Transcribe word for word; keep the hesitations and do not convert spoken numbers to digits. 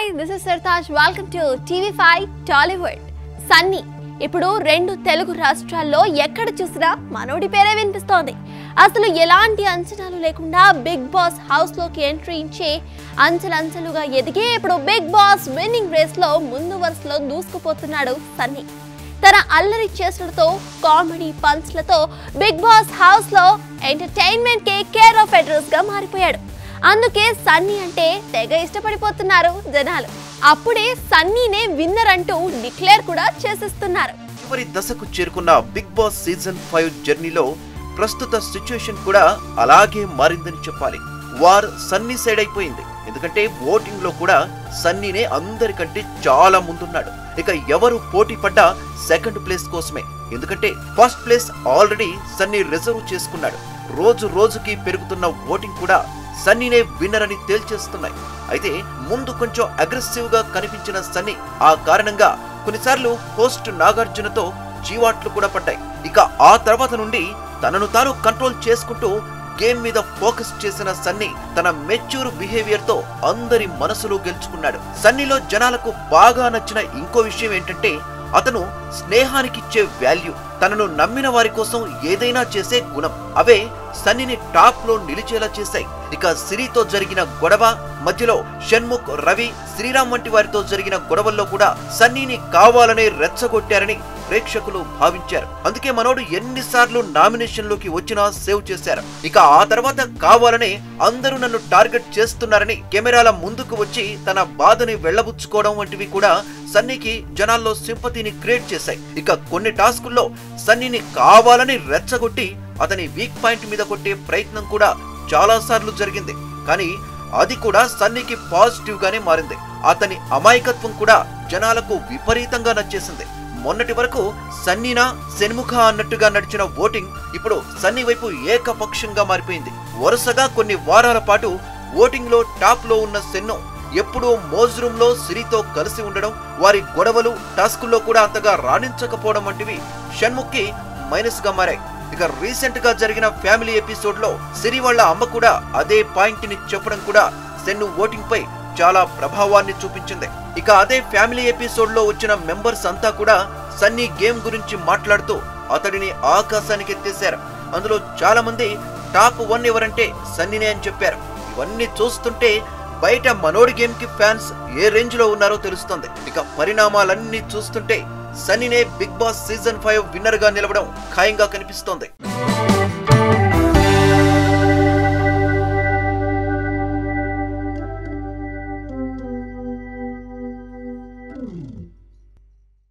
Hi, this is Sartaj. Welcome to T V five Tollywood. Sunny ఇప్పుడు రెండు తెలుగు రాష్ట్రాల్లో ఎక్కడ చూసినా మనోడి పేరే వినిపిస్తోంది. అసలు ఎలాంటి అంచనాలు లేకుండా బిగ్ బాస్ హౌస్ లోకి ఎంట్రీ ఇచ్చే అంచెలంచెలుగా ఎదిగే ఇప్పుడు బిగ్ బాస్ విన్నింగ్ రేస్ లో ముందు వరుసలో దూసుకుపోతున్నాడు సన్నీ. తన అల్లరి చేష్టలతో కామెడీ పంచ్లతో బిగ్ బాస్ హౌస్ లో ఎంటర్టైన్మెంట్ కే కేర్ ఆఫ్ అడ్రస్ గా మారిపోయాడు. అందుకే సన్నీ అంటే తెగ ఇష్టపడిపోతున్నారు జనాలు. అప్పుడే సన్నీనే విన్నర్ అంటూ డిక్లేర్ కూడా చేసేస్తున్నారు. చివరి దశకు చేరుకున్న బిగ్ బాస్ సీజన్ ఫైవ్ జర్నీలో ప్రస్తుత సిచ్యుయేషన్ కూడా అలాగే మారిందని చెప్పాలి. వార్ సన్నీ సైడ్ అయిపోయింది. ఎందుకంటే ఓటింగ్ లో కూడా సన్నీనే అందరికంటే చాలా ముందున్నాడు. ఇక ఎవరు పోటీ పడ్డా సెకండ్ ప్లేస్ కోసమే. ఎందుకంటే first place already Sunny reserve చేసుకున్నాడు. రోజు రోజుకి పెరుగుతున్న ఓటింగ్ కూడా సన్నీనే విన్నర్ అని తేల్చేస్తున్నాయి. అయితే ముందు కొంచెం అగ్రెసివ్ గా కనిపించిన సన్నీ ఆ కారణంగా కొన్నిసార్లు హోస్ట్ నాగార్జునతో చీవాట్లు కూడా పడ్డాయి. ఇక ఆ తర్వాత నుండి తనను తాను కంట్రోల్ చేసుకుంటూ గేమ్ మీద ఫోకస్ చేసిన సన్నీ తన మెచ్యూర్ బిహేవియర్ తో అందరి మనసులు గెలుచుకున్నాడు. సన్నీలో జనాలకు బాగా నచ్చిన ఇంకో విషయం ఏంటంటే అతను స్నేహానికిచ్చే వాల్యూ, తనను నమ్మిన వారి కోసం ఏదైనా చేసే గుణం. అవే సన్నీని టాప్ లో నిలిచేలా చేశాయి. ఇక సిరితో జరిగిన గొడవ మధ్యలో షణ్ముఖ్, రవి, శ్రీరామ్ వంటి వారితో జరిగిన గొడవల్లో కూడా సన్నీని కావాలనే రెచ్చగొట్టారని ప్రేక్షకులు భావించారు. అందుకే మనోడు ఎన్నిసార్లు నామినేషన్ లోకి వచ్చినా సేవ్ చేశారు. ఇక ఆ తర్వాత కావాలనే అందరూ నన్ను టార్గెట్ చేస్తున్నారని కెమెరాల ముందుకు వచ్చి తన బాధని వెళ్లబుచ్చుకోవడం వంటివి కూడా సన్నీకి జనాల్లో సింపతిని క్రియేట్ చేశాయి. ఇక కొన్ని టాస్కుల్లో సన్నీని కావాలని రెచ్చగొట్టి అతని వీక్ పాయింట్ మీద కొట్టే ప్రయత్నం కూడా చాలా సార్లు జరిగింది. కానీ అది కూడా సన్నీకి పాజిటివ్ గానే మారింది. అతని అమాయకత్వం కూడా జనాలకు విపరీతంగా నచ్చేసింది. మొన్నటి వరకు సన్నీనా షణ్ముఖ అన్నట్టుగా నడిచిన ఓటింగ్ ఇప్పుడు సన్నీ వైపు ఏకపక్షంగా మారిపోయింది. వరుసగా కొన్ని వారాల పాటు ఓటింగ్ లో టాప్ లో ఉన్న సెన్ను ఎప్పుడూ మోజ్ రూమ్ లో సిరితో కలిసి ఉండడం, వారి గొడవలు టాస్కుల్లో కూడా అంతగా రాణించకపోవడం వంటివి షణ్ముఖ్ కి మైనస్ గా మారాయి. ఇక రీసెంట్ గా జరిగిన ఫ్యామిలీ ఎపిసోడ్ లో సిరి వాళ్ళ అమ్మ కూడా అదే పాయింట్ ని చెప్పడం కూడా సెన్ను ఓటింగ్ పై చాలా ప్రభావాన్ని చూపించింది. ఇక అదే ఫ్యామిలీ ఎపిసోడ్ లో వచ్చిన మెంబర్స్ అంతా కూడా సన్నీ గేమ్ గురించి మాట్లాడుతూ అతడిని ఆకాశానికి ఎత్తేశారు. అందులో చాలా మంది టాప్ వన్ ఎవరంటే సన్నీనే అని చెప్పారు. ఇవన్నీ చూస్తుంటే బయట మనోడి గేమ్ కి ఫ్యాన్స్ ఏ రేంజ్ లో ఉన్నారో తెలుస్తుంది. ఇక పరిణామాలన్నీ చూస్తుంటే సన్నీనే Bigg Boss season five winner గా నిలవడం ఖాయంగా కనిపిస్తోంది.